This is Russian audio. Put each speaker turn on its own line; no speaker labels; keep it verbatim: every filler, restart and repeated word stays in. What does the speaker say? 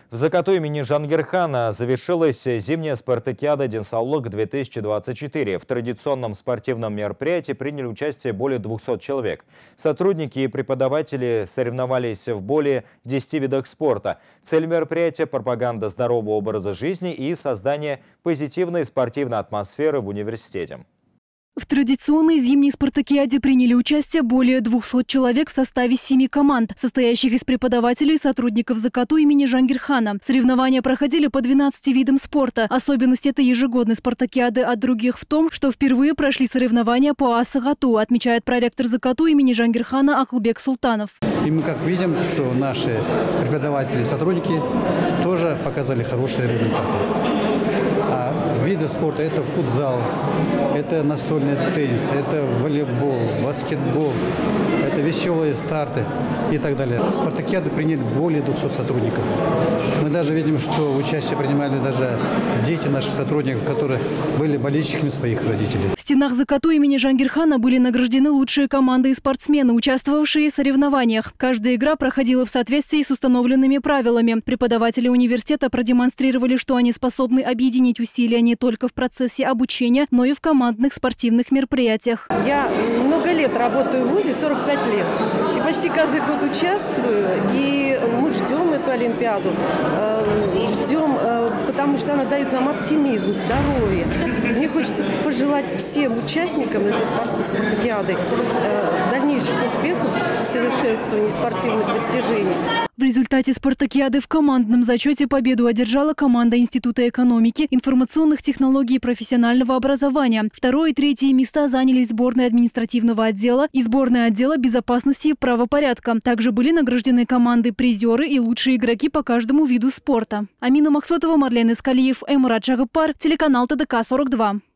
В Закату имени Жангирхана завершилась зимняя спартакиада «Денсаулык-две тысячи двадцать четыре». В традиционном спортивном мероприятии приняли участие более двухсот человек. Сотрудники и преподаватели соревновались в более десяти видах спорта. Цель мероприятия – пропаганда здорового образа жизни и создание позитивной спортивной атмосферы в университете.
В традиционной зимней спартакиаде приняли участие более двухсот человек в составе семи команд, состоящих из преподавателей и сотрудников Закату имени Жангирхана. Соревнования проходили по двенадцати видам спорта. Особенность этой ежегодной спартакиады от других в том, что впервые прошли соревнования по АС-Гату, отмечает проректор Закату имени Жангирхана Ахлбек Султанов.
И мы как видим, что наши преподаватели и сотрудники тоже показали хорошие результаты. А виды спорта – это футзал, это настольный теннис, это волейбол, баскетбол, это веселые старты и так далее. В спартакиаду приняли более двухсот сотрудников. Мы даже видим, что участие принимали даже дети наших сотрудников, которые были болельщиками своих родителей.
В стенах Закату имени Жангирхана были награждены лучшие команды и спортсмены, участвовавшие в соревнованиях. Каждая игра проходила в соответствии с установленными правилами. Преподаватели университета продемонстрировали, что они способны объединить усилия не только в процессе обучения, но и в командных спортивных мероприятиях.
Я много лет работаю в ВУЗе, сорок пять лет. И почти каждый год участвую. И мы ждем эту Олимпиаду. Ждем, потому что она дает нам оптимизм, здоровье. Мне хочется пожелать всем участникам этой спартакиады дальнейших успехов в совершенствовании спортивных достижений.
В результате спартакиады в командном зачете победу одержала команда Института экономики, информационных технологий и профессионального образования. Второе и третье места заняли сборная административного отдела и сборная отдела безопасности и правопорядка. Также были награждены команды-призеры и лучшие игроки по каждому виду спорта. Амина Максотова, Марлен Искалиев, Эмурат Шагапар, телеканал ТДК сорок два.